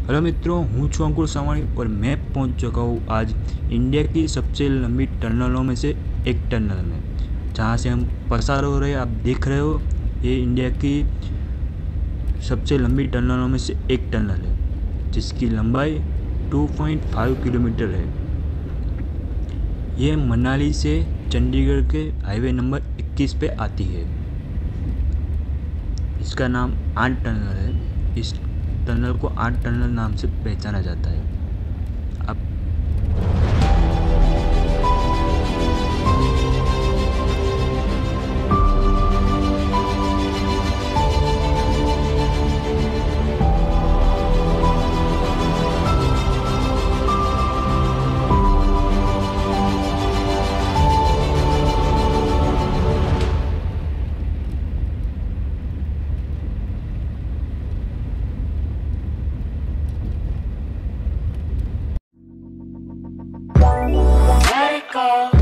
Hello मित्रों, हूँ છું अंकुर सावणी और मैं पहुँच चुका हूँ आज इंडिया की सबसे लंबी टनलों में से एक टनल में, जहाँ से हम पसार हो रहे हैं। आप देख रहे हो, ये इंडिया की सबसे लंबी टनलों में से एक टनल है, जिसकी लंबाई 2.5 किलोमीटर है। ये मनाली से चंडीगढ़ के हाईवे नंबर 21 पे आती है। इसका नाम आठ टनल है। इस टनल को आठ टनल नाम से पहचाना जाता है। अब Let it go.